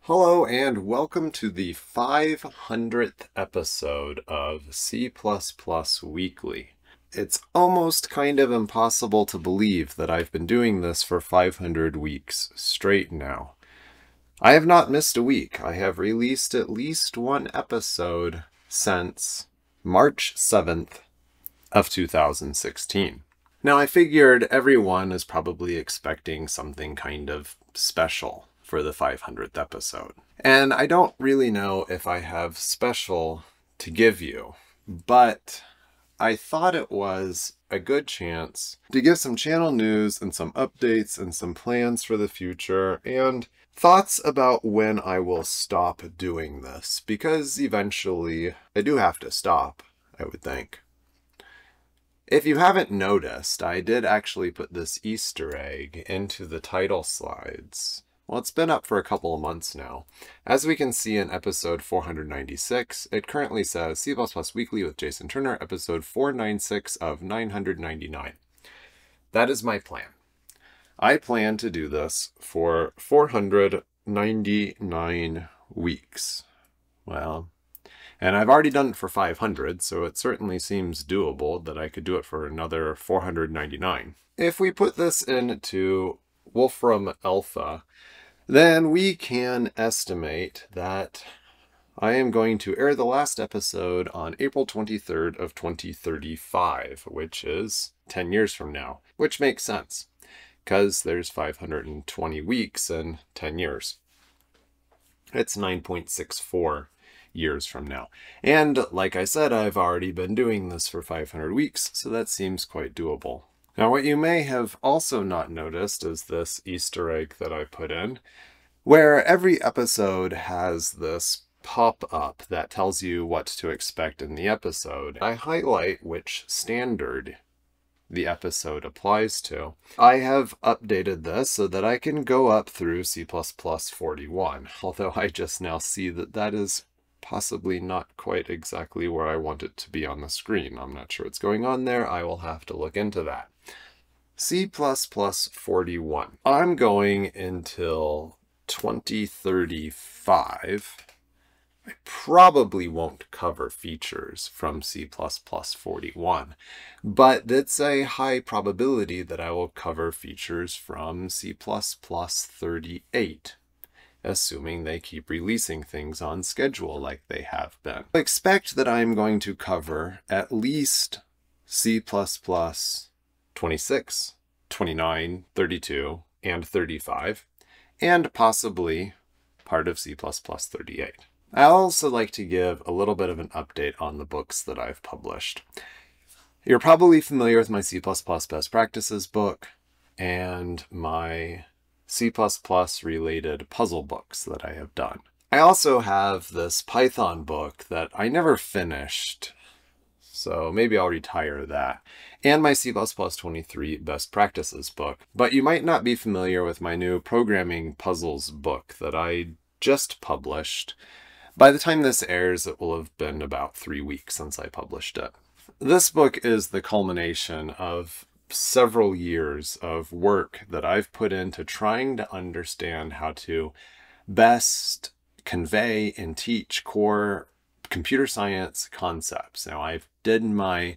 Hello and welcome to the 500th episode of C++ Weekly. It's almost kind of impossible to believe that I've been doing this for 500 weeks straight now. I have not missed a week. I have released at least one episode since March 7th of 2016. Now I figured everyone is probably expecting something kind of special for the 500th episode. And I don't really know if I have special to give you, but I thought it was a good chance to give some channel news and some updates and some plans for the future and thoughts about when I will stop doing this, because eventually I do have to stop, I would think. If you haven't noticed, I did actually put this Easter egg into the title slides. Well, it's been up for a couple of months now. As we can see in episode 496, it currently says C++ Weekly with Jason Turner, episode 496 of 999. That is my plan. I plan to do this for 499 weeks. Well, and I've already done it for 500, so it certainly seems doable that I could do it for another 499. If we put this into Wolfram Alpha, then we can estimate that I am going to air the last episode on April 23rd of 2035, which is 10 years from now, which makes sense, because there's 520 weeks in 10 years. It's 9.64 years from now. And like I said, I've already been doing this for 500 weeks, so that seems quite doable. Now, what you may have also not noticed is this Easter egg that I put in, where every episode has this pop-up that tells you what to expect in the episode. I highlight which standard the episode applies to. I have updated this so that I can go up through C++ 41, although I just now see that that is possibly not quite exactly where I want it to be on the screen. I'm not sure what's going on there. I will have to look into that. C++ 41. I'm going until 2035. I probably won't cover features from C++ 41, but it's a high probability that I will cover features from C++ 38. Assuming they keep releasing things on schedule like they have been. I expect that I'm going to cover at least C++ 26, 29, 32, and 35, and possibly part of C++ 38. I also like to give a little bit of an update on the books that I've published. You're probably familiar with my C++ Best Practices book and my C++ related puzzle books that I have done. I also have this Python book that I never finished, so maybe I'll retire that, and my C++ 23 Best Practices book. But you might not be familiar with my new Programming Puzzles book that I just published. By the time this airs, it will have been about 3 weeks since I published it. This book is the culmination of several years of work that I've put into trying to understand how to best convey and teach core computer science concepts. Now, I've did my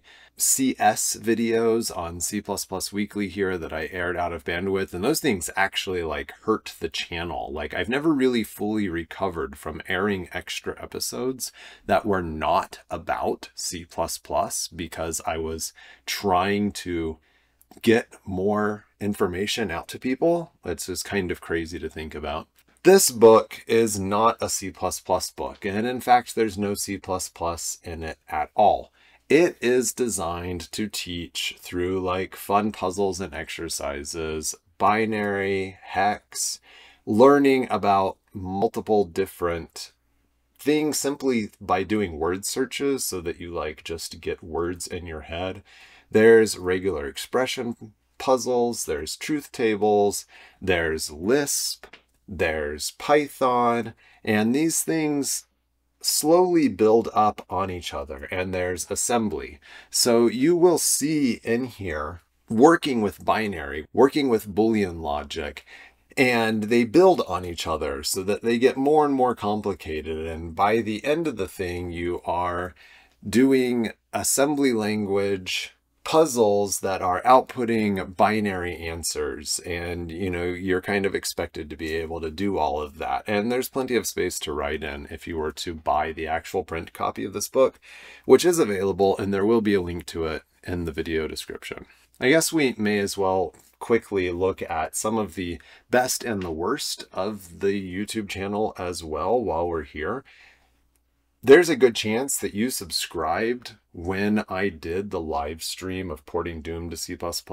CS videos on C++ Weekly here that I aired out of bandwidth, and those things actually hurt the channel. I've never really fully recovered from airing extra episodes that were not about C++ because I was trying to get more information out to people. It's just kind of crazy to think about. This book is not a C++ book, and in fact, there's no C++ in it at all. It is designed to teach through fun puzzles and exercises, binary, hex, learning about multiple different things simply by doing word searches so that you just get words in your head. There's regular expression puzzles, there's truth tables, there's Lisp, there's Python, and these things slowly build up on each other, and there's assembly. So you will see in here working with binary, working with Boolean logic, And they build on each other so that they get more and more complicated. And by the end of the thing, you are doing assembly language puzzles that are outputting binary answers. And, you know, you're kind of expected to be able to do all of that. And there's plenty of space to write in if you were to buy the actual print copy of this book, which is available, and there will be a link to it in the video description. I guess we may as well quickly look at some of the best and the worst of the YouTube channel as well while we're here. There's a good chance that you subscribed when I did the live stream of porting Doom to C++.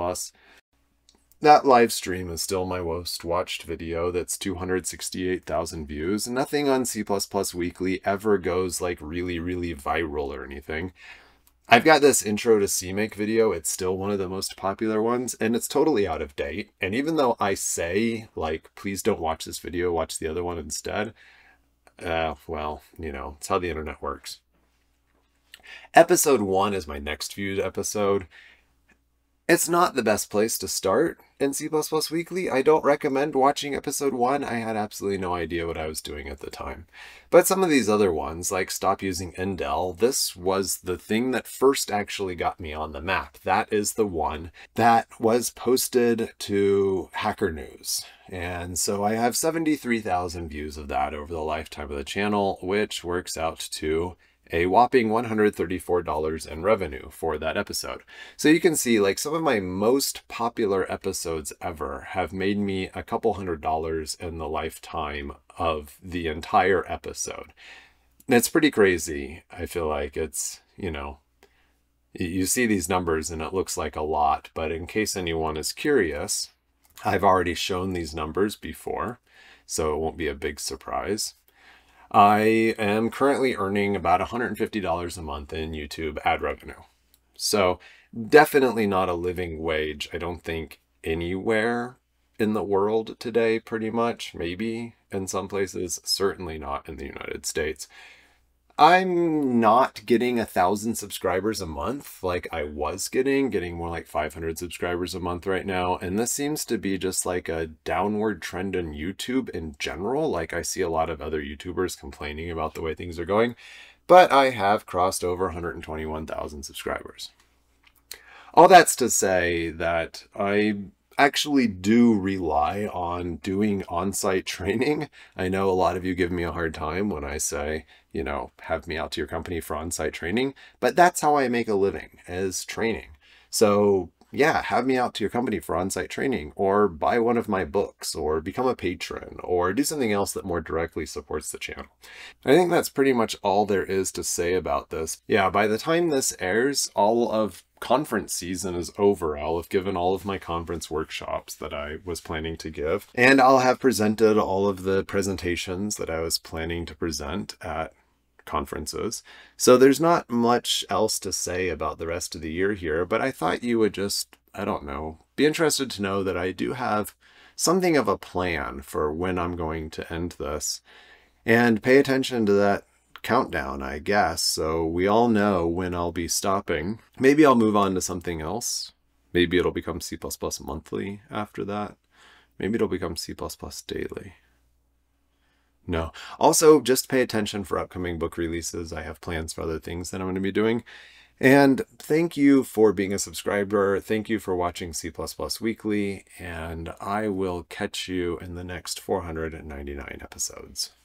That live stream is still my most watched video. That's 268,000 views. Nothing on C++ Weekly ever goes like really, really viral or anything. I've got this intro to CMake video. It's still one of the most popular ones, and it's totally out of date. And even though I say, like, please don't watch this video, watch the other one instead, well, you know, it's how the internet works. Episode 1 is my next viewed episode. It's not the best place to start in C++ Weekly. I don't recommend watching episode 1. I had absolutely no idea what I was doing at the time. But some of these other ones, like Stop Using Indel, this was the thing that first actually got me on the map. That is the one that was posted to Hacker News. And so I have 73,000 views of that over the lifetime of the channel, which works out to a whopping $134 in revenue for that episode. So you can see, like, some of my most popular episodes ever have made me a couple $100 in the lifetime of the entire episode. And it's pretty crazy. I feel like it's, you know, you see these numbers and it looks like a lot, but in case anyone is curious, I've already shown these numbers before, so it won't be a big surprise. I am currently earning about $150 a month in YouTube ad revenue. So definitely not a living wage, I don't think, anywhere in the world today, pretty much. Maybe in some places, certainly not in the United States. I'm not getting 1,000 subscribers a month like I was getting more like 500 subscribers a month right now. And this seems to be just like a downward trend in YouTube in general. Like, I see a lot of other YouTubers complaining about the way things are going, but I have crossed over 121,000 subscribers. All that's to say that I actually do rely on doing on-site training. I know a lot of you give me a hard time when I say, you know, have me out to your company for on-site training, but that's how I make a living, is training. So yeah, have me out to your company for on-site training, or buy one of my books, or become a patron, or do something else that more directly supports the channel. I think that's pretty much all there is to say about this. Yeah, by the time this airs, all of conference season is over. I'll have given all of my conference workshops that I was planning to give, and I'll have presented all of the presentations that I was planning to present at conferences. So there's not much else to say about the rest of the year here, but I thought you would just, I don't know, be interested to know that I do have something of a plan for when I'm going to end this, and pay attention to that countdown, I guess, so we all know when I'll be stopping. Maybe I'll move on to something else. Maybe it'll become C++ monthly after that. Maybe it'll become C++ daily. No. Also, just pay attention for upcoming book releases. I have plans for other things that I'm going to be doing. And thank you for being a subscriber. Thank you for watching C++ Weekly, and I will catch you in the next 499 episodes.